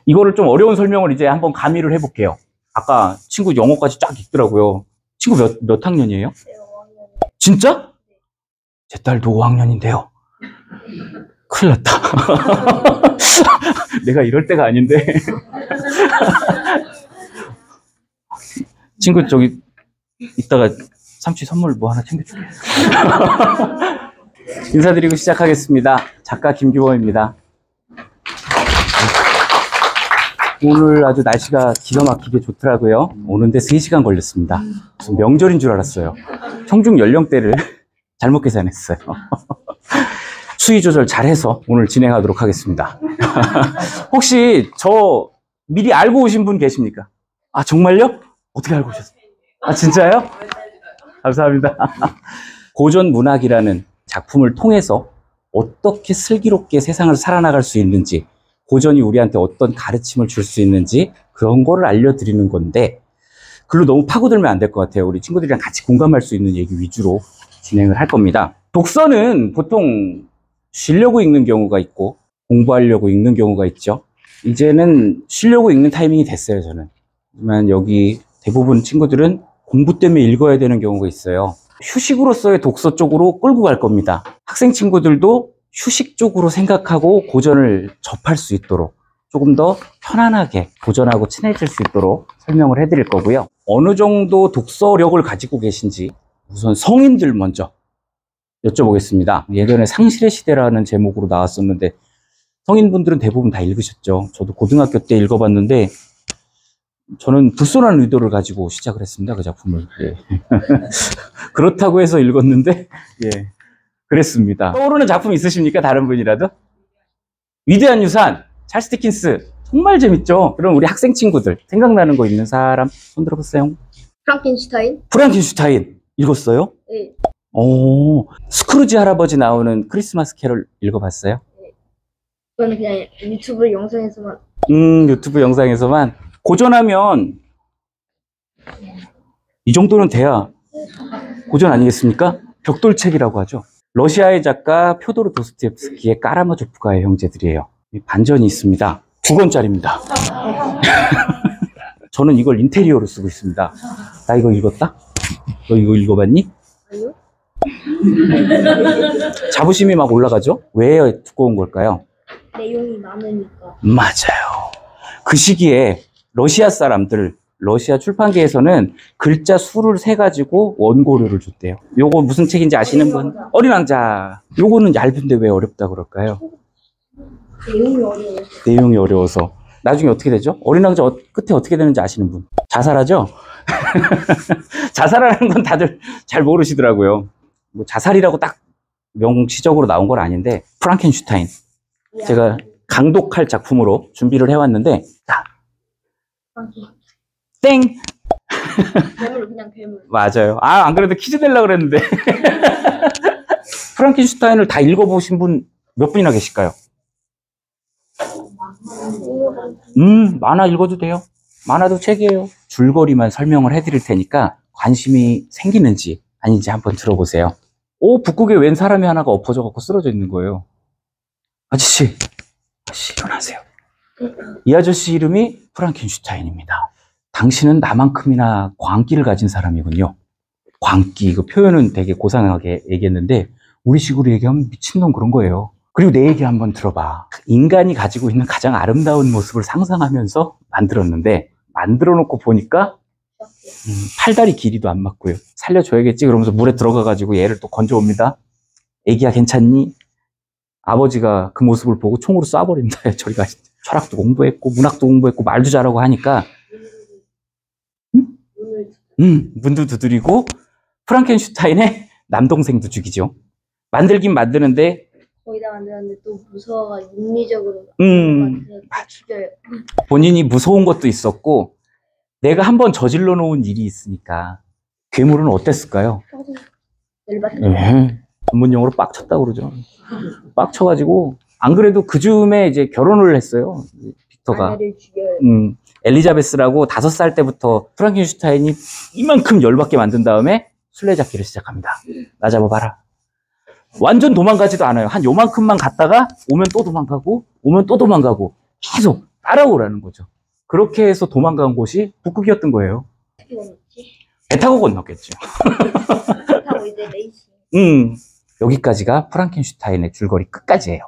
이거를 좀 어려운 설명을 이제 한번 가미를 해볼게요. 아까 친구 영어까지 쫙 읽더라고요. 친구 몇 학년이에요? 네, 5학년. 진짜? 제 딸도 5학년인데요. 큰일 났다. 내가 이럴 때가 아닌데. 친구 저기 이따가 삼촌 선물 뭐 하나 챙겨줄게. 인사드리고 시작하겠습니다. 작가 김규범입니다. 오늘 아주 날씨가 기가 막히게 좋더라고요. 오는데 3시간 걸렸습니다. 무슨 명절인 줄 알았어요. 청중 연령대를 잘못 계산했어요. 수위 조절 잘해서 오늘 진행하도록 하겠습니다. 혹시 저 미리 알고 오신 분 계십니까? 아, 정말요? 어떻게 알고 오셨어요? 아, 진짜요? 감사합니다. 고전 문학이라는 작품을 통해서 어떻게 슬기롭게 세상을 살아나갈 수 있는지, 고전이 우리한테 어떤 가르침을 줄 수 있는지 그런 거를 알려드리는 건데, 글로 너무 파고들면 안 될 것 같아요. 우리 친구들이랑 같이 공감할 수 있는 얘기 위주로 진행을 할 겁니다. 독서는 보통 쉬려고 읽는 경우가 있고 공부하려고 읽는 경우가 있죠. 이제는 쉬려고 읽는 타이밍이 됐어요, 저는. 하지만 여기 대부분 친구들은 공부 때문에 읽어야 되는 경우가 있어요. 휴식으로서의 독서 쪽으로 끌고 갈 겁니다. 학생 친구들도 휴식 쪽으로 생각하고 고전을 접할 수 있도록 조금 더 편안하게 고전하고 친해질 수 있도록 설명을 해드릴 거고요. 어느 정도 독서력을 가지고 계신지 우선 성인들 먼저 여쭤보겠습니다. 예전에 상실의 시대라는 제목으로 나왔었는데 성인분들은 대부분 다 읽으셨죠. 저도 고등학교 때 읽어봤는데 저는 불손한 의도를 가지고 시작을 했습니다. 그 작품을. 예. 그렇다고 해서 읽었는데 예, 그랬습니다. 떠오르는 작품 있으십니까? 다른 분이라도? 위대한 유산, 찰스 디킨스. 정말 재밌죠? 그럼 우리 학생 친구들 생각나는 거 있는 사람 손 들어보세요. 프랑켄슈타인? 프랑켄슈타인 읽었어요? 네. 오, 스크루지 할아버지 나오는 크리스마스 캐럴 읽어봤어요? 네. 저는 그냥 유튜브 영상에서만. 유튜브 영상에서만. 고전하면 이 정도는 돼야 고전 아니겠습니까? 벽돌책이라고 하죠. 러시아의 작가 표도르 도스토옙스키의 까라마조프가의 형제들이에요. 반전이 있습니다. 2권짜리입니다. 저는 이걸 인테리어로 쓰고 있습니다. 나 이거 읽었다? 너 이거 읽어봤니? 아니요. 자부심이 막 올라가죠? 왜 두꺼운 걸까요? 내용이 많으니까. 맞아요. 그 시기에 러시아 사람들, 러시아 출판계에서는 글자 수를 세가지고 원고료를 줬대요. 요거 무슨 책인지 아시는 분? 어린 왕자. 요거는 얇은데 왜 어렵다 그럴까요? 내용이 어려워요. 내용이 어려워서. 나중에 어떻게 되죠? 어린 왕자 끝에 어떻게 되는지 아시는 분? 자살하죠? 자살하는 건 다들 잘 모르시더라고요. 뭐 자살이라고 딱 명시적으로 나온 건 아닌데, 프랑켄슈타인. 제가 강독할 작품으로 준비를 해왔는데, 자, 땡! 괴물, 그냥 괴물. 맞아요. 아, 안 그래도 퀴즈 내려고 그랬는데. 프랑켄슈타인을 다 읽어보신 분 몇 분이나 계실까요? 만화 읽어도 돼요. 만화도 책이에요. 줄거리만 설명을 해드릴 테니까 관심이 생기는지 아닌지 한번 들어보세요. 오, 북극에 웬 사람이 하나가 엎어져갖고 쓰러져 있는 거예요. 아저씨 일어나세요. 이 아저씨 이름이 프랑켄슈타인입니다. 당신은 나만큼이나 광기를 가진 사람이군요. 광기, 그 표현은 되게 고상하게 얘기했는데 우리식으로 얘기하면 미친놈 그런 거예요. 그리고 내 얘기 한번 들어봐. 인간이 가지고 있는 가장 아름다운 모습을 상상하면서 만들었는데 만들어 놓고 보니까 팔다리 길이도 안 맞고요. 살려줘야겠지 그러면서 물에 들어가가지고 얘를 또 건져옵니다. 애기야 괜찮니? 아버지가 그 모습을 보고 총으로 쏴버립니다. 저리가 철학도 공부했고 문학도 공부했고 말도 잘하고 하니까 문도 두드리고 프랑켄슈타인의 남동생도 죽이죠. 만들긴 만드는데 거의 다 만들었는데 또 무서워가 윤리적으로 죽여요. 본인이 무서운 것도 있었고 내가 한번 저질러 놓은 일이 있으니까. 괴물은 어땠을까요? 네. 전문용어로 빡쳤다고 그러죠. 빡쳐가지고 안 그래도 그 즈음에 이제 결혼을 했어요. 빅터가. 아내를 죽여요. 엘리자베스라고 5살 때부터 프랑켄슈타인이 이만큼 열받게 만든 다음에 술래잡기를 시작합니다. 나 잡아봐라. 완전 도망가지도 않아요. 한 요만큼만 갔다가 오면 또 도망가고 오면 또 도망가고 계속 따라오라는 거죠. 그렇게 해서 도망간 곳이 북극이었던 거예요. 어떻게 건넜지? 배 타고 건넜겠죠. 하고 이제 레이싱. 여기까지가 프랑켄슈타인의 줄거리 끝까지예요.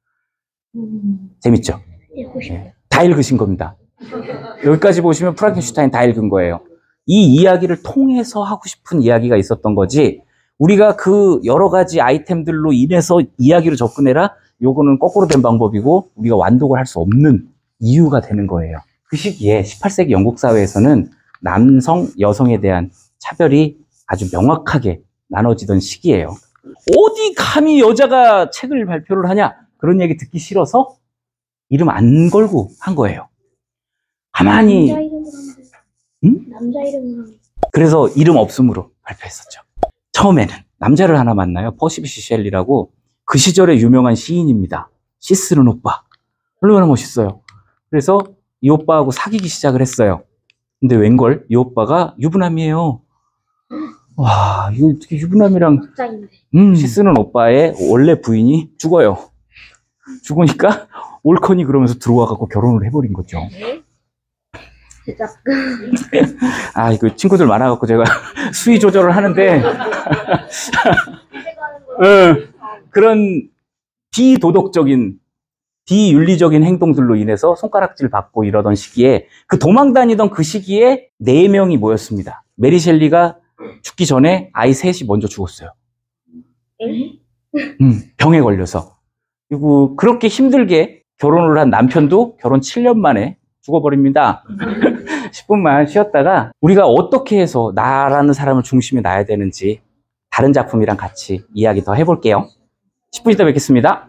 재밌죠? 읽고 싶어요. 네. 다 읽으신 겁니다. 여기까지 보시면 프랑켄슈타인 다 읽은 거예요. 이 이야기를 통해서 하고 싶은 이야기가 있었던 거지, 우리가 그 여러 가지 아이템들로 인해서 이야기로 접근해라, 요거는 거꾸로 된 방법이고 우리가 완독을 할 수 없는 이유가 되는 거예요. 그 시기에 18세기 영국 사회에서는 남성, 여성에 대한 차별이 아주 명확하게 나눠지던 시기예요. 어디 감히 여자가 책을 발표를 하냐, 그런 얘기 듣기 싫어서 이름 안 걸고 한 거예요. 가만히. 남자 이름으로 하면 돼. 응? 남자 이름으로 하면 돼. 그래서 이름 없음으로 발표했었죠. 처음에는 남자를 하나 만나요. 퍼시비시 셸리라고. 그 시절의 유명한 시인입니다. 시 쓰는 오빠. 얼마나 멋있어요. 그래서 이 오빠하고 사귀기 시작을 했어요. 근데 웬걸 이 오빠가 유부남이에요. 와, 이거 어떻게 유부남이랑. 갑자기인데. 시 쓰는 오빠의 원래 부인이 죽어요. 죽으니까 올컨이 그러면서 들어와갖고 결혼을 해버린 거죠. 제작. 아, 이거 친구들 많아갖고 제가 수위 조절을 하는데 그런 비도덕적인, 비윤리적인 행동들로 인해서 손가락질 받고 이러던 시기에, 그 도망 다니던 그 시기에 4명이 모였습니다. 메리 셸리가 죽기 전에 아이 셋이 먼저 죽었어요. 병에 걸려서. 그리고 그렇게 힘들게 결혼을 한 남편도 결혼 7년 만에 죽어버립니다. 10분만 쉬었다가 우리가 어떻게 해서 나라는 사람을 중심에 놔야 되는지 다른 작품이랑 같이 이야기 더 해볼게요. 10분 있다 뵙겠습니다.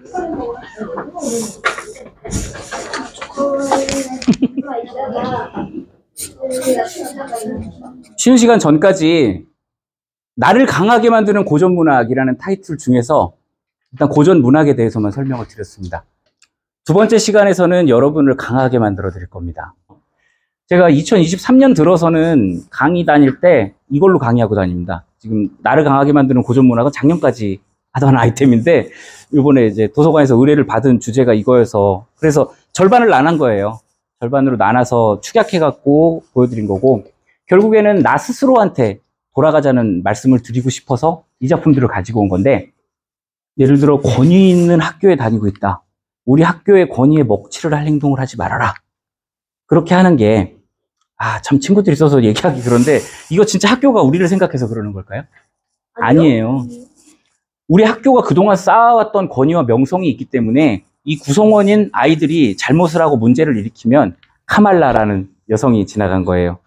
쉬는 시간 전까지 나를 강하게 만드는 고전문학이라는 타이틀 중에서 일단 고전문학에 대해서만 설명을 드렸습니다. 두 번째 시간에서는 여러분을 강하게 만들어 드릴 겁니다. 제가 2023년 들어서는 강의 다닐 때 이걸로 강의하고 다닙니다. 지금 나를 강하게 만드는 고전문학은 작년까지 하던 아이템인데, 이번에 이제 도서관에서 의뢰를 받은 주제가 이거여서, 그래서 절반을 나눈 거예요. 절반으로 나눠서 축약해갖고 보여드린 거고, 결국에는 나 스스로한테 돌아가자는 말씀을 드리고 싶어서 이 작품들을 가지고 온 건데, 예를 들어 권위 있는 학교에 다니고 있다. 우리 학교의 권위에 먹칠을 할 행동을 하지 말아라. 그렇게 하는 게, 참 친구들이 있어서 얘기하기 그런데, 이거 진짜 학교가 우리를 생각해서 그러는 걸까요? 아니에요. 우리 학교가 그동안 쌓아왔던 권위와 명성이 있기 때문에 이 구성원인 아이들이 잘못을 하고 문제를 일으키면 카말라라는 여성이 지나간 거예요.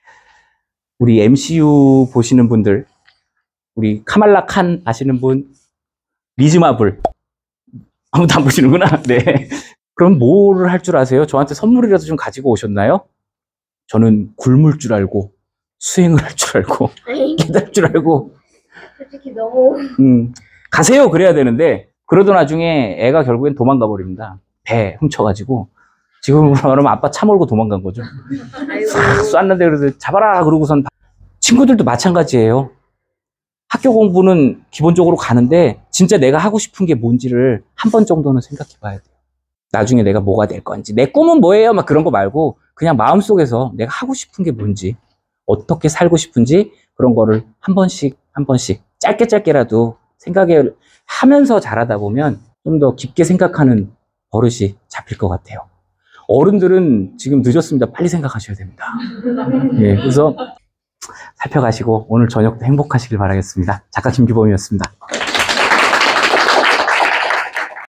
우리 MCU 보시는 분들, 우리 카말라 칸 아시는 분? 미즈 마블. 아무도 안 보시는구나. 네. 그럼 뭐를 할 줄 아세요? 저한테 선물이라도 좀 가지고 오셨나요? 저는 굶을 줄 알고, 수행을 할 줄 알고, 깨달을 줄 알고. 솔직히 너무. 가세요! 그래야 되는데, 그러던 와중에 애가 결국엔 도망가 버립니다. 배 훔쳐가지고. 지금 말하면 아빠 차 몰고 도망간 거죠. 싹 쐈는데, 그래도 잡아라! 그러고선. 친구들도 마찬가지예요. 학교 공부는 기본적으로 가는데, 진짜 내가 하고 싶은 게 뭔지를 한 번 정도는 생각해 봐야 돼요. 나중에 내가 뭐가 될 건지, 내 꿈은 뭐예요? 막 그런 거 말고, 그냥 마음속에서 내가 하고 싶은 게 뭔지, 어떻게 살고 싶은지, 그런 거를 한 번씩, 짧게라도 생각을 하면서 자라다 보면 좀 더 깊게 생각하는 버릇이 잡힐 것 같아요. 어른들은 지금 늦었습니다. 빨리 생각하셔야 됩니다. 예, 그래서 살펴가시고 오늘 저녁도 행복하시길 바라겠습니다. 작가 김규범이었습니다.